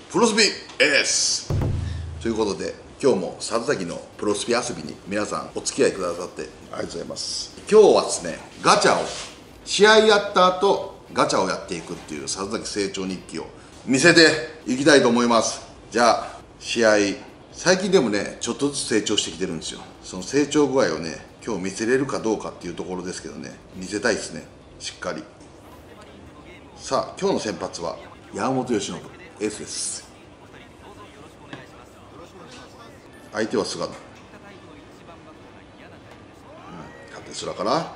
プロスピエースということで、今日も里崎のプロスピ遊びに皆さんお付き合いくださってありがとうございます。今日はですね、ガチャを試合やった後ガチャをやっていくっていう里崎成長日記を見せていきたいと思います。じゃあ試合、最近でもねちょっとずつ成長してきてるんですよ。その成長具合をね今日見せれるかどうかっていうところですけどね、見せたいですね、しっかり。さあ今日の先発は山本由伸エースです。相手は菅野、縦面から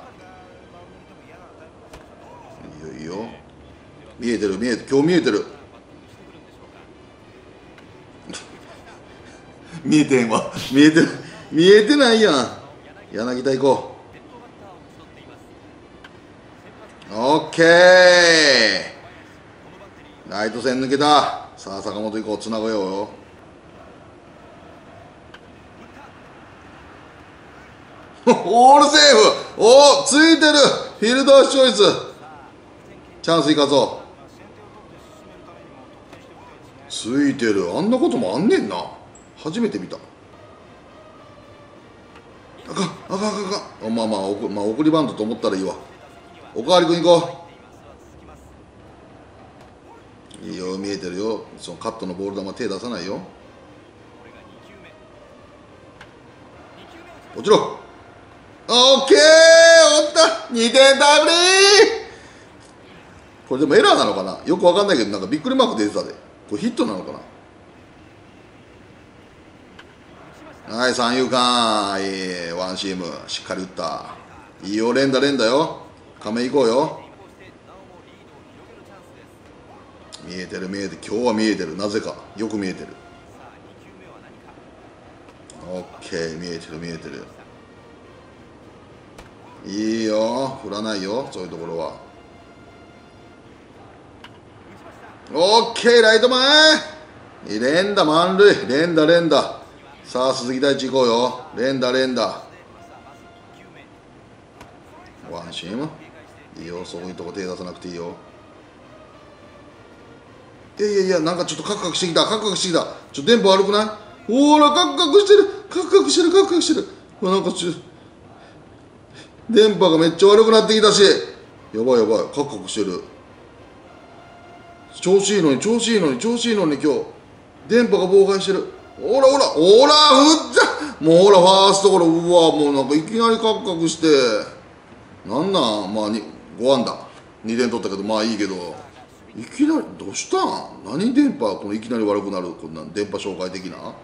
いいよいいよ、見えてる見えてる、今日見えてる見えてんわ、見えてる、見えてないやん。柳田行こう。オッケー、ライト線抜けた。さあ坂本行こう、つなごようよ。オールセーフ、おおついてる、フィールドチョイス、チャンスいかぞ。ついてる、あんなこともあんねんな、初めて見た。あかんあかんあかんあかん、まあ送りバントと思ったらいいわ。おかわり君行こう。いいよ、見えてるよ。そのカットのボール球手出さないよ。落ちろ。オッケー、おった、2点タイムリー。これでもエラーなのかな、よくわかんないけど、なんかびっくりマーク出てたで。これヒットなのかな。はい、三遊間、いいワンシーム、しっかり打った。いいよ、連打連打よ、亀井行こうよ。見えてる見えてる、今日は見えてる、なぜかよく見えてる。オッケー、見えてる見えてる、いいよ、振らないよ、そういうところは。オッケー、ライト前、連打満塁、連打連打。さあ鈴木大地行こうよ、連打連打。ワンシーム、いいよ、そういうとこ手出さなくていいよ。いやいやいや、なんかちょっとカクカクしてきた、カクカクしてきた。ちょっと電波悪くない？ほら、カクカクしてる、カクカクしてる、カクカクしてる。なんか電波がめっちゃ悪くなってきたし、やばいやばい、カクカクしてる。調子いいのに調子いいのに調子いいのに、今日電波が妨害してる。ほらほらほら、振った、もうほらファーストゴロ、うわ、もうなんかいきなりカクカクして、なんなん、まあ5安打2点取ったけど、まあいいけど、いきなりどうしたん、何電波このいきなり悪くなる、こんなん電波障害的な。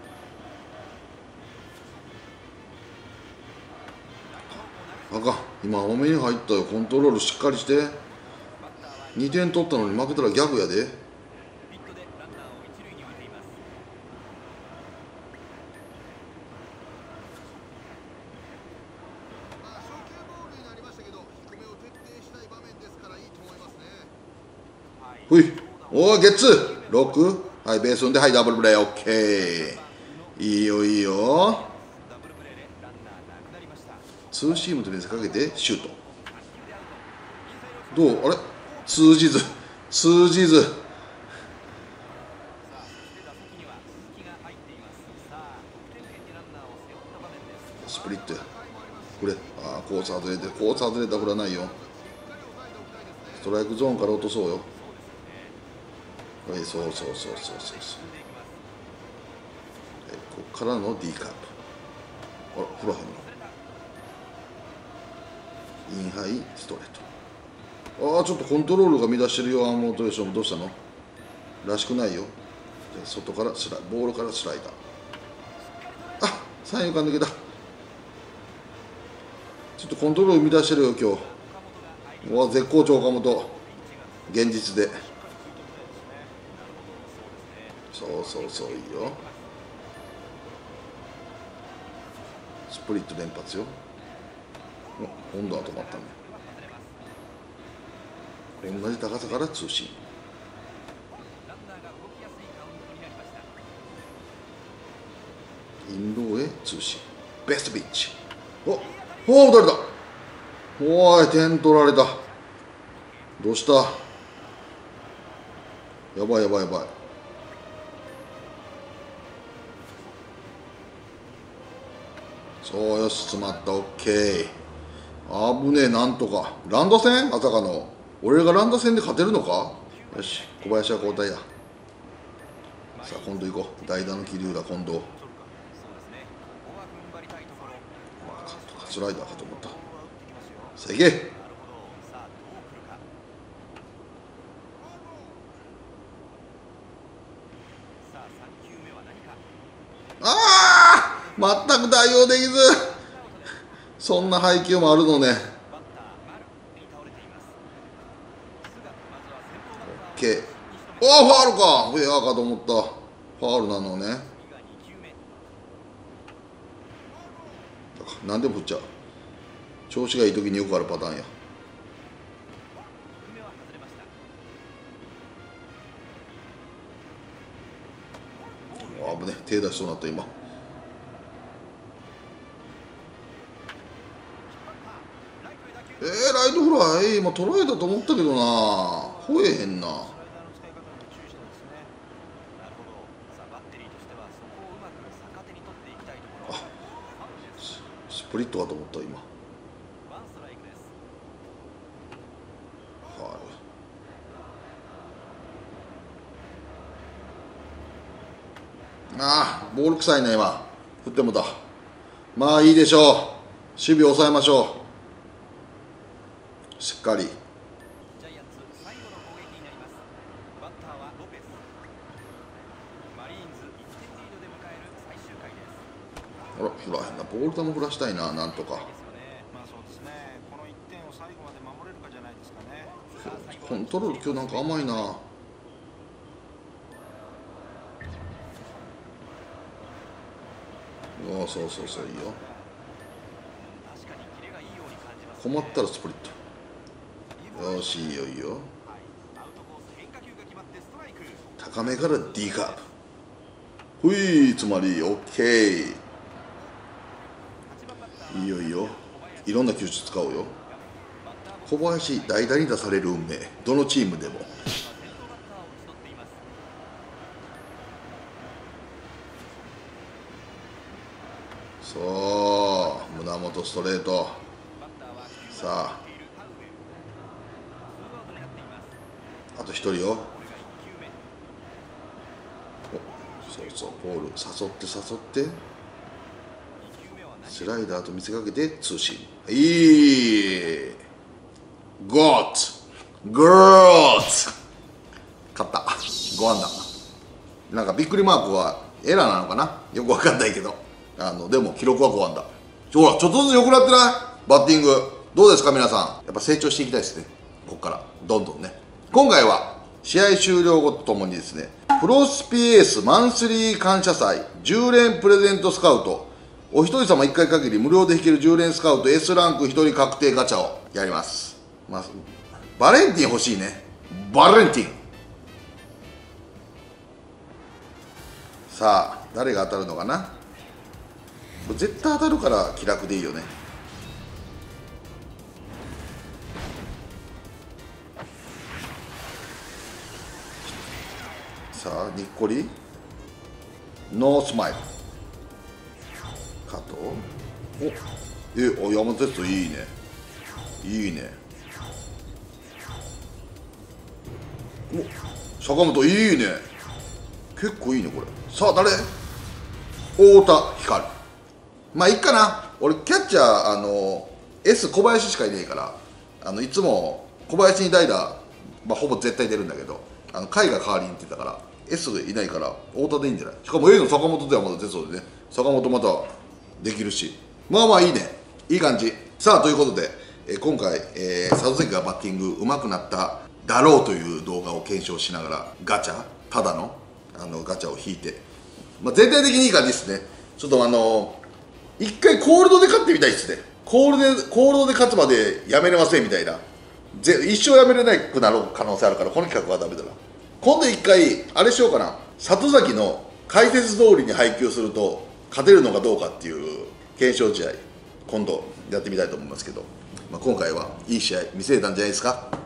あかん、今多めに入ったよ、コントロールしっかりして。2点取ったのに負けたらギャグやで。ほい、おお、ゲッツー6、はい、ベースオンで、はい、ダブルプレー、オッケー、いいよいいよ。ツーシームと見せかけてシュート、どう、あれ通じず通じず。スプリットやこれ、ああコース外れて、コース外れたら振らないよ。ストライクゾーンから落とそうよ。はい、そうそうそうそうそうそう、こっからの D カーブ、あら振らへんの、インハイストレート。ああちょっとコントロールが乱してるよ、山本由伸、どうしたのらしくないよ。で外からボールからスライダー、あ三遊間抜けた。ちょっとコントロール乱してるよ今日。うわ絶好調岡本、現実で。そうそうそう、いいよ。スプリット連発よ。今度は止まったね。同じ高さから通信、インローへ通信、ベストピッチ。おお、打たれた。おい、点取られた。どうした、やばいやばいやばい。 そうよし、詰まった。オッケー。危ねえ。なんとか乱打戦、まさかの俺が乱打戦で勝てるのか。よし、小林は交代だ。さあ今度行こう。代打の桐生だ。今度カツライダーかと思った。さあ行け。ああ、全く対応できず。そんな配球もあるのね。オッケー。おお、ファールか。フェアかと思った。ファールなのね。何でも振っちゃう。調子がいい時によくあるパターンや。危ね、手出しそうになった今。ライトフライ今捉えたと思ったけどな、吠えへんな。スプリットかと思った今。ああ、ボール臭いね今。振ってもだ。まあいいでしょう。守備抑えましょう。しっかり。あら、振らへんな。ボール球振らしたいな、なんとか。コントロール今日なんか甘いな。ああ、そうそうそう、いいよ。困ったらスプリット。よし、いいよいいよ。高めから D カーブ。ほい、つまり OK。いいよいいよ。いろんな球種使おうよ。小林、代打に出される運命、どのチームでも。そう、胸元ストレート。さあ、あと1人よ。そうそう、ボール誘って誘って、スライダーと見せかけてツーシーム。いいゴッツグーツ勝った。5安打。なんかびっくりマークはエラーなのかな、よくわかんないけど、でも記録は5安打。ほら、ちょっとずつ良くなってないバッティング。どうですか皆さん。やっぱ成長していきたいですね、ここからどんどんね。今回は試合終了後とともにですね、プロスピエースマンスリー感謝祭10連プレゼントスカウト、お一人様1回限り無料で引ける10連スカウト S ランク1人確定ガチャをやります。まあ、バレンティン欲しいね。バレンティン。さあ誰が当たるのかな。これ絶対当たるから気楽でいいよね。さあにっこりノースマイル加藤。お山哲人いいね、いいね。お坂本いいね、結構いいねこれ。さあ誰。太田光。まあいいかな。俺キャッチャーS 小林しかいねえから、いつも小林に代打、まあ、ほぼ絶対出るんだけど、甲斐が代わりにって言ったから S いないから太田でいいんじゃない。しかも A の坂本ではまだ出そうでね、坂本またできるし、まあまあいいね、いい感じ。さあということで、今回、里崎がバッティング上手くなっただろうという動画を検証しながらガチャ、ただのガチャを引いて、まあ、全体的にいい感じですね。ちょっと一回コールドで勝ってみたいですね。コールドで勝つまでやめれませんみたいな。一生やめれなくなる可能性あるから、この企画はダメだな。今度一回あれしようかな。里崎の解説通りに配球すると勝てるのかどうかっていう検証試合、今度やってみたいと思いますけど、まあ、今回はいい試合見せれたんじゃないですか。